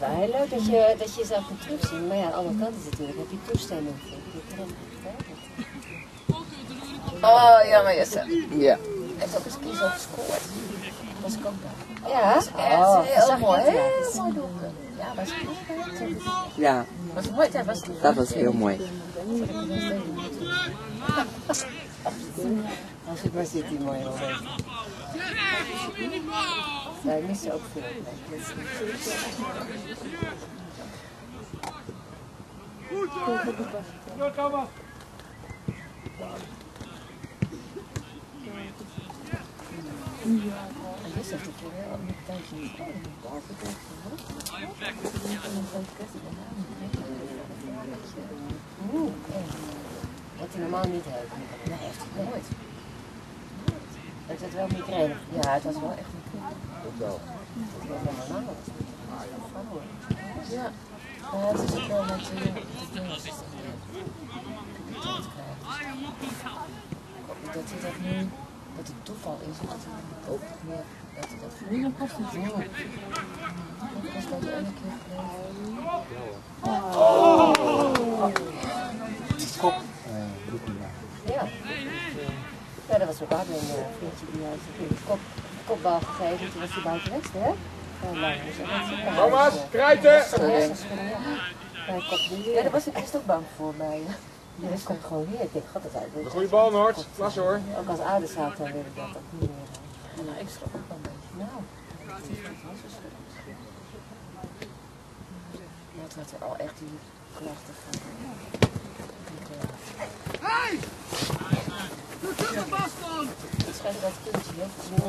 wel heel leuk dat je jezelf kunt terugzien. Maar ja, aan de andere kant is het natuurlijk, heb je toestemming voor. Oh, jammer Jesse. Ja. Heeft ook eens kies op gescoord. Was ik ook bij. Ja? Echt heel mooi. Heel mooi doelpunt. Ja, was het Ja, was mooi. dat was heel mooi. Als ik maar zit, die mooie moment. Ja, ik mis er ook veel. En dus heeft het weer al een tijdje niet wat hij normaal niet heeft. Nee, heeft hij nooit. Het was wel migraine. Ja, het was wel echt migraine. Dat wel. Het was wel normaal. Ja. Maar het is ook wel met de dat hij dat nu, dat het toeval is. Dat hij ook meer, dat hij dat nu nog kost. Nu. Dat was dat ene keer Kop. ja. Ja, dat was ook Armin, een vriendje die had een kopbal gegeven. Toen was hij buiten wedstrijd, hè? Thomas, krijten! Ja, daar was ik eerst ook bang voor bij. Ja, dat komt gewoon weer. Ik denk, god, dat is eigenlijk. Een goede bal, Noord. Klasse hoor. Ook als ouders zaten, dan wil ik dat ook niet meer. Nou, ik schrok ook wel een beetje. Nou, dat was zo schrik. Ja, het werd er al echt die klachten van. Hey! Het schijnt dat kindje heel veel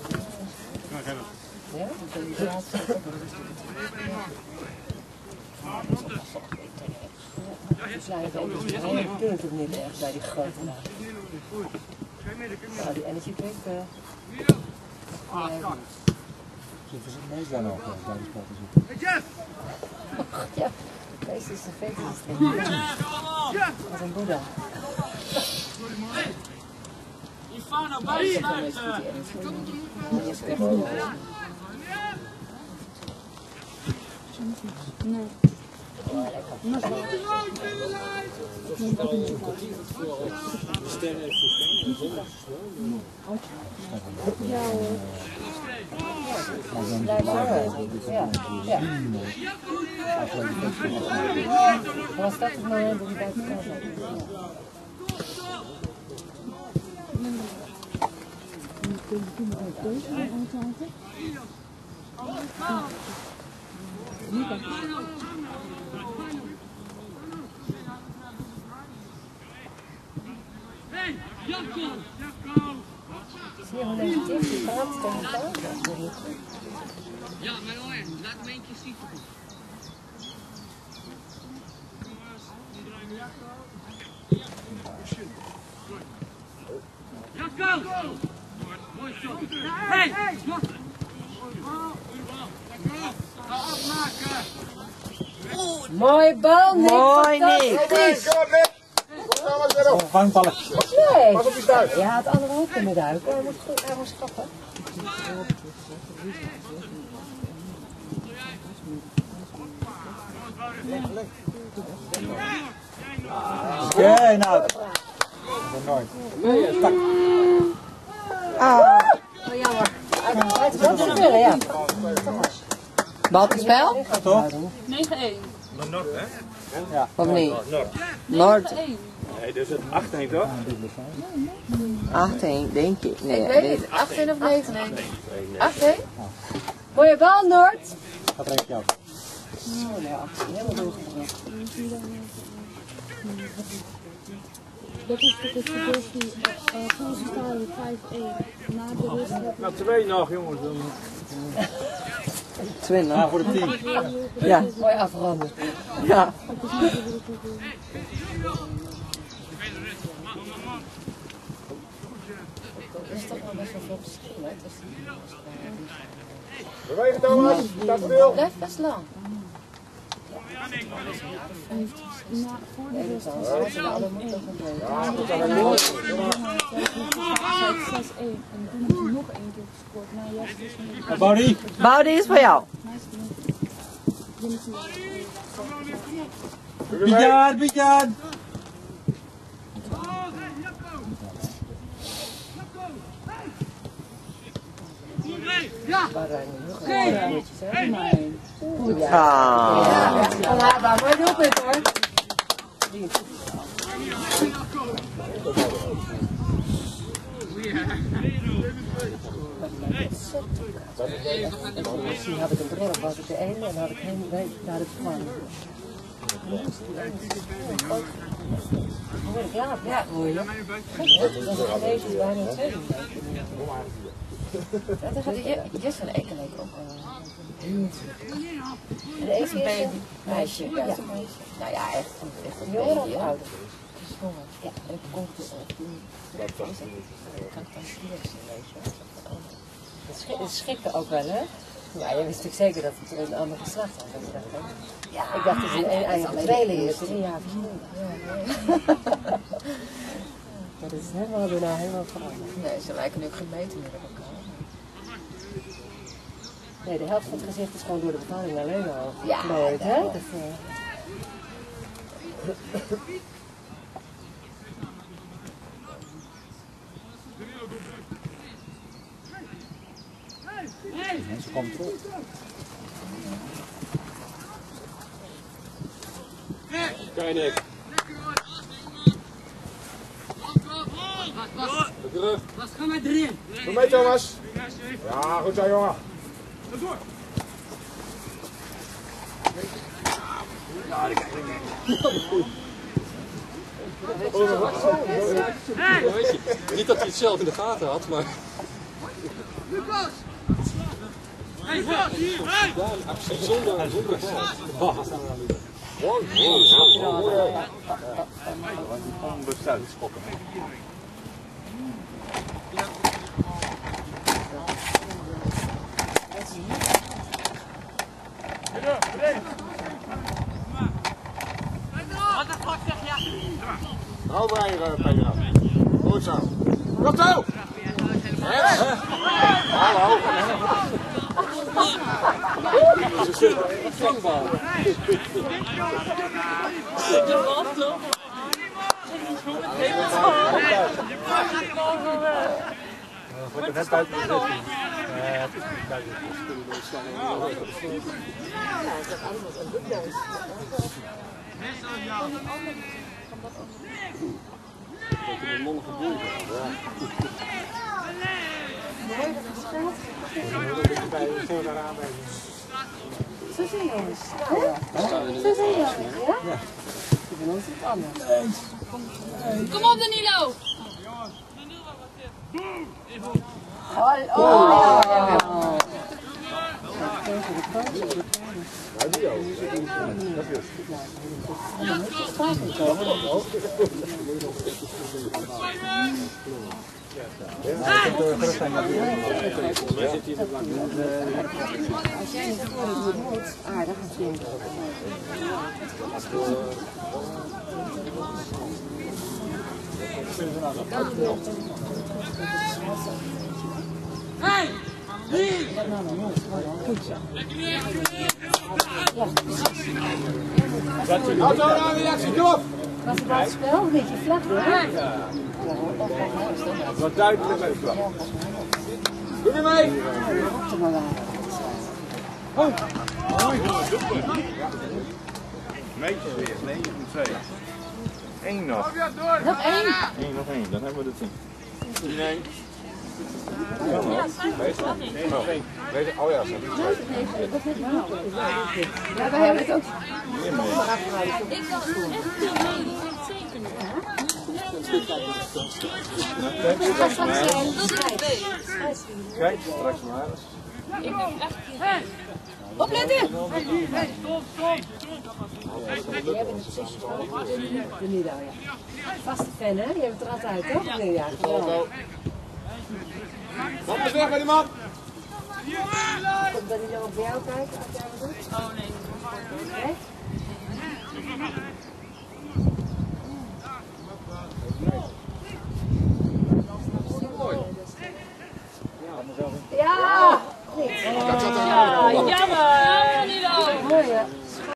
ja, de laatste die kleine baby's kunnen het niet echt bij die grote naam. Nou, die energy drink. Zitten ze het meest dan ook bij de sporten zitten? Ja, deze is de feestdrink. Wat een boeddha. Ifano, bijsluiten! Nee. Ja. Was dat het moment dat je bij elkaar zat? Hey, Janko! Zie je hoe negatief die praat tegen elkaar? Ja, maar hoor, laat hem een keer zien. Janko! Mooi zo. Hey! Afmaken! Mooie bal, Nick! Mooi, Nick! Fantastisch! Vangballetje. Nee! Pas op die duik. Ja, het andere ook kunnen duiken. Hij moest stoppen. Oké, nou. Dat is nooit. Oh, jammer. Het gaat wel willen, ja. Balkenspel? Toch? 9-1. Noord, hè? Ja. Of niet? Noord. Noord 1. Nee, dus het 8-1 toch? 18, denk ik. Nee, Ik weet het, 18 of 9? 18? Mooie bal, Noord. Gaat er eentje af. Oh, ja, helemaal doorgebracht. Dat is de verdediging. Gaan ze staan 5-1. Na de rust hebben Nou, 2 nog, jongens. Dan... 20. Ja, voor de 10. Ja, Mooi afronden. ja. Dat is toch wel best wel veel verschil, hè? Bewegen, Thomas. Staat voor deel. Het blijft best lang. na voor de rust. Ja, goed dan. Mooi. 6-1. En toen hebben ze nog één keer gescoord. Nou, juist is Boudy. Boudi is voor jou. Bijan! Ja! Ah. Onhaarbaar, mooi doelpunt hoor. Misschien had ik een bril of was ik de ene en had ik geen naar het vervangen. Hoor ik laat, ja, hoor je. Dat is gelezen bijna 2 minuten. Dat gaat Jess van Eken leek ook heel veel. En de eerste is een meisje. Ja. Nou ja, echt een jongen of ouder. Ja, en het komt dus op. Dat kan ik dan hier zien, weet je. Het schikte ook wel, hè? Ja, je wist natuurlijk zeker dat het een ander geslacht was. Ja, ik dacht dat het een eigen tweeling is. 3 jaar verschillend. Maar dat is helemaal daarna helemaal veranderd. Nee, ze lijken nu ook gemeten met elkaar. Nee, de helft van het gezicht is gewoon door de bevalling alleen al geplooid, hè? Dat, Mensen komen terug. Kijk. Wat gaan wij erin? Doe mee, Thomas. Ja, goed zo, jongen. Niet dat hij het zelf in de gaten had, maar... Lucas! Hey, wat? Hier! Hey! Actie zonder Onbestuurd schokken. Hou bij Pedro. Goed zo. Kom zo! Hallo. Dat is een vangbal. Wordt er net buiten de 16. Een mondige boel. Zo zijn jongens. Zo zijn jongens, ja? Ik ben ons niet anders. Kom op Danilo! Als jij niet voor het moet, aardig vindt. Hey! Wie? Goed zo. Auto aan reactie, kom op! Was het wel het spel? Een beetje vlak, hè? Wat duidelijk met de vlag. Doe je mee! Meetjes weer. 9-2. 1 nog. Nog 1. 1 nog 1. Dan hebben we de 10. 10-1. Oh ja, zo. Ja, wij hebben het ook. Ik kan echt niet tekenen. Kijk, straks maar. Ik heb echt... Opletten! Hey, stop, stop! Die hebben het zusje van de Nido, ja. Vaste fan, hè? Die hebben het er altijd, toch? Nee, ja, geweldig. Kom eens weg bij die man! Komt Danilo ook bij jou kijken als jij wat doet? Oh nee. Nee? Ja! Ja, jammer. Danilo. Mooi, Ja.